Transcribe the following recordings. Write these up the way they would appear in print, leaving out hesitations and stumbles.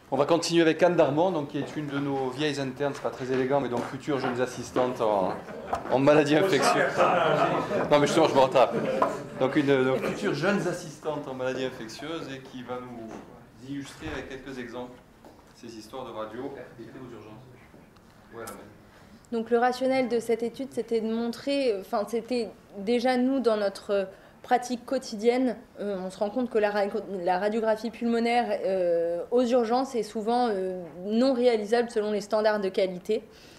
On va continuer avec Anne Darmon, donc, qui est une de nos vieilles internes, c'est pas très élégant, mais donc future jeunes assistantes en maladies infectieuses. Non mais justement, je me rattrape. Donc une future jeunes assistante en maladies infectieuses et qui va nous illustrer avec quelques exemples ces histoires de radio RPT aux urgences. Ouais, donc le rationnel de cette étude, c'était de montrer, enfin c'était déjà nous dans notre pratique quotidienne, on se rend compte que la radiographie pulmonaire aux urgences est souvent non réalisable selon les standards de qualité.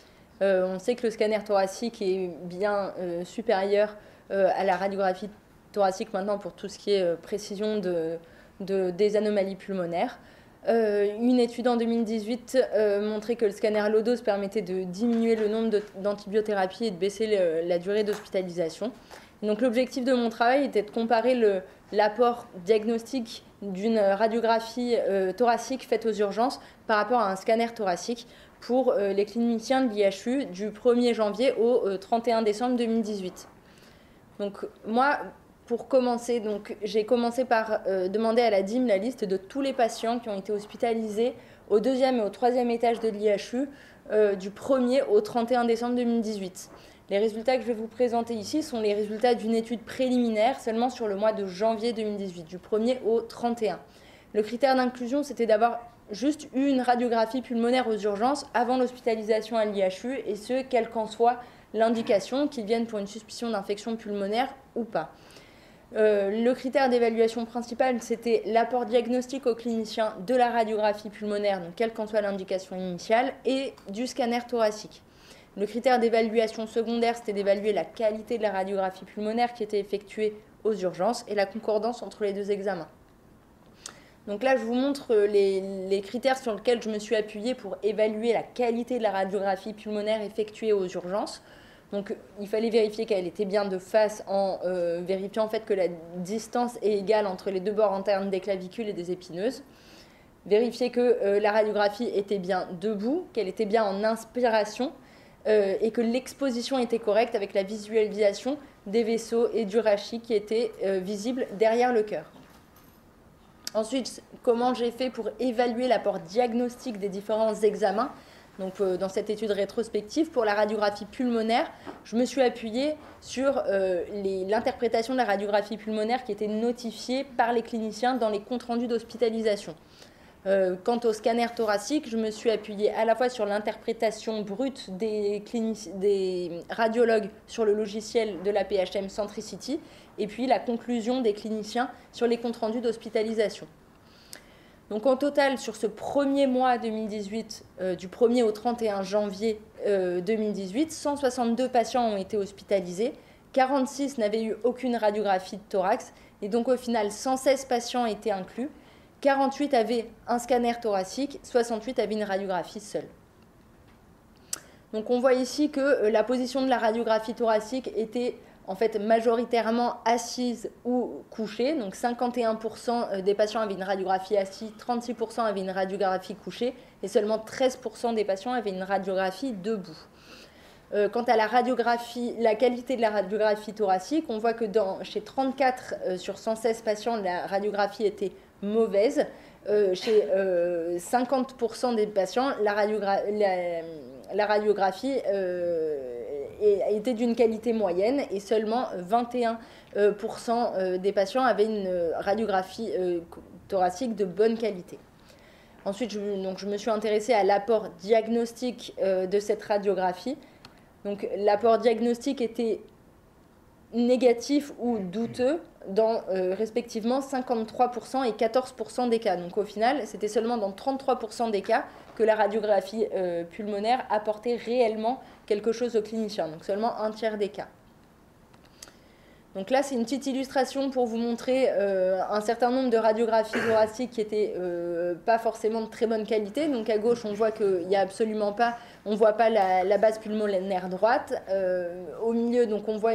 On sait que le scanner thoracique est bien supérieur à la radiographie thoracique maintenant pour tout ce qui est précision des anomalies pulmonaires. Une étude en 2018 montrait que le scanner low-dose permettait de diminuer le nombre d'antibiothérapies et de baisser la durée d'hospitalisation. Donc l'objectif de mon travail était de comparer l'apport diagnostique d'une radiographie thoracique faite aux urgences par rapport à un scanner thoracique pour les cliniciens de l'IHU du 1er janvier au 31 décembre 2018. Donc moi, pour commencer, j'ai commencé par demander à la DIM la liste de tous les patients qui ont été hospitalisés au 2e et au 3e étage de l'IHU du 1er au 31 décembre 2018. Les résultats que je vais vous présenter ici sont les résultats d'une étude préliminaire seulement sur le mois de janvier 2018, du 1er au 31. Le critère d'inclusion, c'était d'avoir juste une radiographie pulmonaire aux urgences avant l'hospitalisation à l'IHU, et ce, quelle qu'en soit l'indication, qu'ils viennent pour une suspicion d'infection pulmonaire ou pas. Le critère d'évaluation principal, c'était l'apport diagnostique aux cliniciens de la radiographie pulmonaire, donc quelle qu'en soit l'indication initiale, et du scanner thoracique. Le critère d'évaluation secondaire, c'était d'évaluer la qualité de la radiographie pulmonaire qui était effectuée aux urgences et la concordance entre les deux examens. Donc là, je vous montre les critères sur lesquels je me suis appuyée pour évaluer la qualité de la radiographie pulmonaire effectuée aux urgences. Donc il fallait vérifier qu'elle était bien de face en vérifiant en fait que la distance est égale entre les deux bords internes des clavicules et des épineuses. Vérifier que la radiographie était bien debout, qu'elle était bien en inspiration, et que l'exposition était correcte avec la visualisation des vaisseaux et du rachis qui étaient visibles derrière le cœur. Ensuite, comment j'ai fait pour évaluer l'apport diagnostique des différents examens. Donc, dans cette étude rétrospective, pour la radiographie pulmonaire, je me suis appuyée sur l'interprétation de la radiographie pulmonaire qui était notifiée par les cliniciens dans les comptes rendus d'hospitalisation. Quant au scanner thoracique, je me suis appuyée à la fois sur l'interprétation brute des radiologues sur le logiciel de la PHM Centricity et puis la conclusion des cliniciens sur les comptes rendus d'hospitalisation. Donc en total, sur ce premier mois 2018, du 1er au 31 janvier 2018, 162 patients ont été hospitalisés, 46 n'avaient eu aucune radiographie de thorax et donc au final 116 patients étaient inclus. 48 avaient un scanner thoracique, 68 avaient une radiographie seule. Donc on voit ici que la position de la radiographie thoracique était en fait majoritairement assise ou couchée. Donc 51% des patients avaient une radiographie assise, 36% avaient une radiographie couchée et seulement 13% des patients avaient une radiographie debout. Quant à la qualité de la radiographie thoracique, on voit que chez 34 sur 116 patients, la radiographie était mauvaise. Chez 50% des patients, la radiographie était d'une qualité moyenne et seulement 21% des patients avaient une radiographie thoracique de bonne qualité. Ensuite, je me suis intéressée à l'apport diagnostique de cette radiographie. Donc, l'apport diagnostique était négatif ou douteux dans respectivement 53% et 14% des cas. Donc au final, c'était seulement dans 33% des cas que la radiographie pulmonaire apportait réellement quelque chose aux cliniciens, donc seulement un tiers des cas. Donc là, c'est une petite illustration pour vous montrer un certain nombre de radiographies thoraciques qui n'étaient pas forcément de très bonne qualité. Donc à gauche, on voit qu'il n'y a absolument pas, on ne voit pas la base pulmonaire droite. Au milieu, donc on voit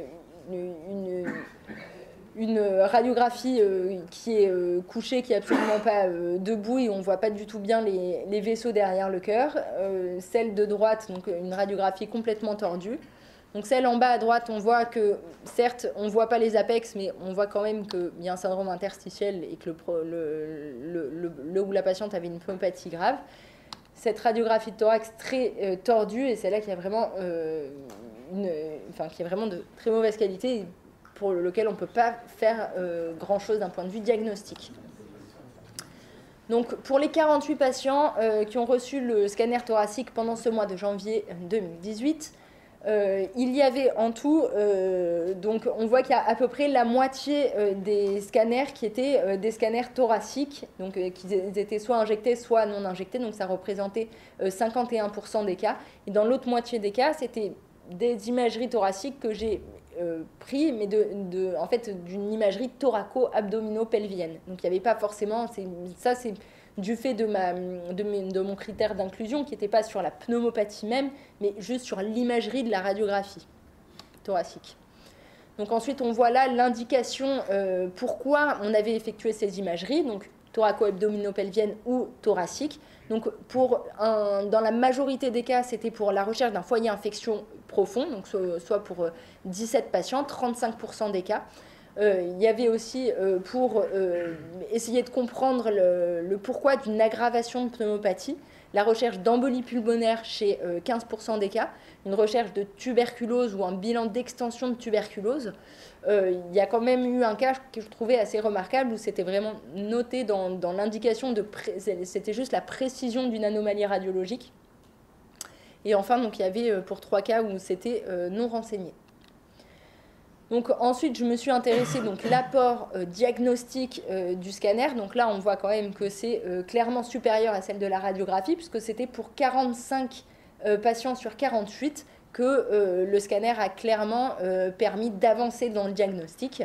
une radiographie qui est couchée, qui n'est absolument pas debout et on ne voit pas du tout bien les vaisseaux derrière le cœur. Celle de droite, donc une radiographie complètement tordue. Donc celle en bas à droite, on voit que, certes, on ne voit pas les apex, mais on voit quand même qu'il y a un syndrome interstitiel et que le ou la patiente avait une pneumopathie grave. Cette radiographie de thorax très tordue, et c'est là qu'il y a vraiment, qui est vraiment de très mauvaise qualité, pour lequel on ne peut pas faire grand-chose d'un point de vue diagnostique. Donc, pour les 48 patients qui ont reçu le scanner thoracique pendant ce mois de janvier 2018, il y avait en tout, donc on voit qu'il y a à peu près la moitié des scanners qui étaient des scanners thoraciques, donc qui étaient soit injectés, soit non injectés, donc ça représentait 51% des cas. Et dans l'autre moitié des cas, c'était des imageries thoraciques que j'ai pris, mais en fait d'une imagerie thoraco-abdominopelvienne. Donc il n'y avait pas forcément, ça c'est du fait de mon critère d'inclusion qui n'était pas sur la pneumopathie même, mais juste sur l'imagerie de la radiographie thoracique. Donc ensuite on voit là l'indication pourquoi on avait effectué ces imageries, donc thoraco-abdominopelvienne ou thoracique. Donc dans la majorité des cas, c'était pour la recherche d'un foyer infection profond, donc soit pour 17 patients, 35% des cas. Il y avait aussi pour essayer de comprendre le pourquoi d'une aggravation de pneumopathie, la recherche d'embolie pulmonaire chez 15% des cas, une recherche de tuberculose ou un bilan d'extension de tuberculose. Il y a quand même eu un cas que je trouvais assez remarquable où c'était vraiment noté dans l'indication c'était juste la précision d'une anomalie radiologique. Et enfin, donc, il y avait pour 3 cas où c'était non renseigné. Donc, ensuite, je me suis intéressée à l'apport diagnostique du scanner. Donc là, on voit quand même que c'est clairement supérieur à celle de la radiographie, puisque c'était pour 45 patients sur 48 que le scanner a clairement permis d'avancer dans le diagnostic.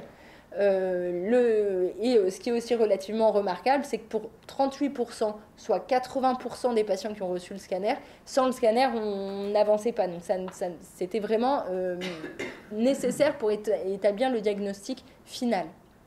Ce qui est aussi relativement remarquable, c'est que pour 38%, soit 80% des patients qui ont reçu le scanner, sans le scanner, on n'avançait pas. Donc c'était vraiment nécessaire pour établir le diagnostic final.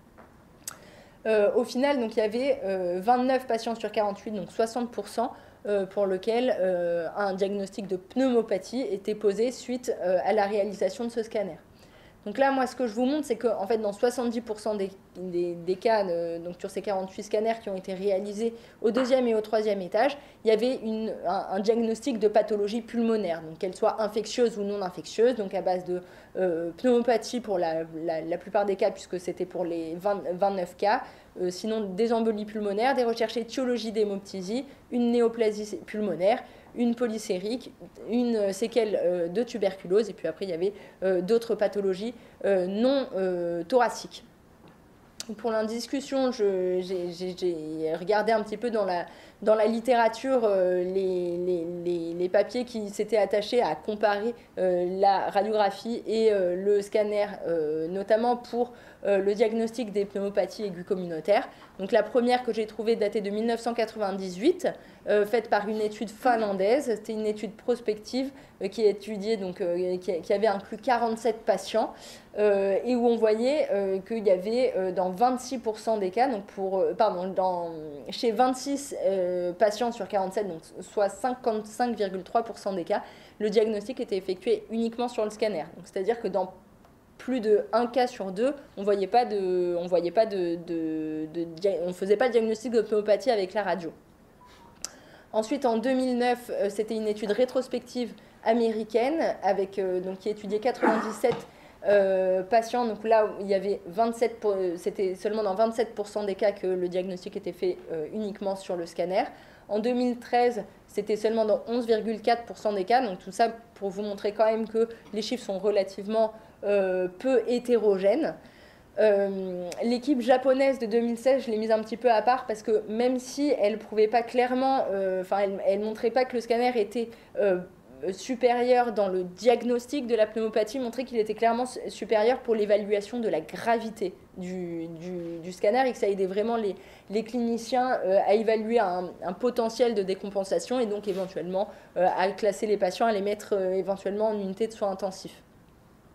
Au final, donc, il y avait 29 patients sur 48, donc 60%, pour lequel un diagnostic de pneumopathie était posé suite à la réalisation de ce scanner. Donc là, moi, ce que je vous montre, c'est qu'en fait, dans 70% des cas, donc sur ces 48 scanners qui ont été réalisés au 2e et au 3e étage, il y avait un diagnostic de pathologie pulmonaire, donc qu'elle soit infectieuse ou non infectieuse, donc à base de pneumopathie pour la plupart des cas, puisque c'était pour les 29 cas, sinon des embolies pulmonaires, des recherches étiologie d'hémoptysie, une néoplasie pulmonaire, une polycérique, une séquelle de tuberculose, et puis après il y avait d'autres pathologies non thoraciques. Pour la discussion, j'ai regardé un petit peu dans la littérature les papiers qui s'étaient attachés à comparer la radiographie et le scanner, notamment pour le diagnostic des pneumopathies aiguës communautaires. Donc la première que j'ai trouvée datée de 1998, faite par une étude finlandaise. C'était une étude prospective qui étudiait, qui avait inclus 47 patients et où on voyait qu'il y avait dans 26% des cas, chez 26 patients sur 47, donc soit 55,3% des cas, le diagnostic était effectué uniquement sur le scanner. C'est-à-dire que dans plus de 1 cas sur 2, on ne faisait pas le diagnostic de pneumopathie avec la radio. Ensuite, en 2009, c'était une étude rétrospective américaine qui étudiait 97 patients. Donc là, il y avait c'était seulement dans 27% des cas que le diagnostic était fait uniquement sur le scanner. En 2013, c'était seulement dans 11,4% des cas. Donc tout ça pour vous montrer quand même que les chiffres sont relativement peu hétérogènes. L'équipe japonaise de 2016, je l'ai mise un petit peu à part parce que même si elle prouvait pas clairement, elle montrait pas que le scanner était supérieur dans le diagnostic de la pneumopathie, montrait qu'il était clairement supérieur pour l'évaluation de la gravité du scanner et que ça aidait vraiment les cliniciens à évaluer un potentiel de décompensation et donc éventuellement à classer les patients, à les mettre éventuellement en unité de soins intensifs.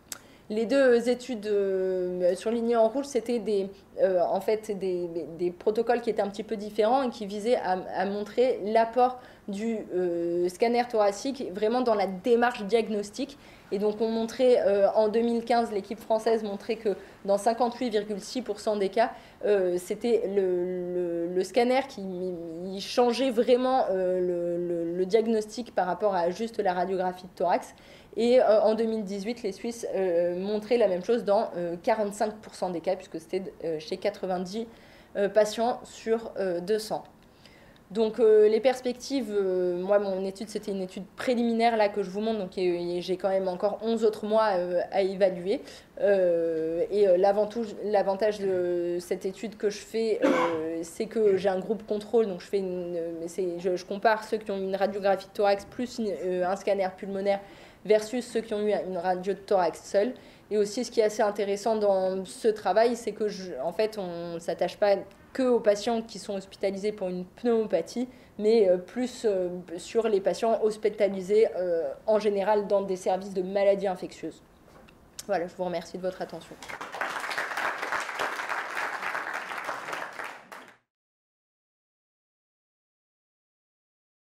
Les deux études surlignées en rouge, c'était en fait des protocoles qui étaient un petit peu différents et qui visaient à montrer l'apport du scanner thoracique vraiment dans la démarche diagnostique. Et donc on montrait en 2015, l'équipe française montrait que dans 58,6% des cas, c'était le scanner qui changeait vraiment le diagnostic par rapport à juste la radiographie de thorax. Et en 2018, les Suisses montraient la même chose dans 45% des cas, puisque c'était chez 90 patients sur 200. Donc les perspectives, moi mon étude c'était une étude préliminaire là que je vous montre, donc j'ai quand même encore 11 autres mois à évaluer. Et l'avantage de cette étude que je fais, c'est que j'ai un groupe contrôle, donc je compare ceux qui ont eu une radiographie de thorax plus un scanner pulmonaire versus ceux qui ont eu une radio de thorax seule. Et aussi ce qui est assez intéressant dans ce travail, c'est que en fait on ne s'attache pas que aux patients qui sont hospitalisés pour une pneumopathie, mais plus sur les patients hospitalisés en général dans des services de maladies infectieuses. Voilà, je vous remercie de votre attention.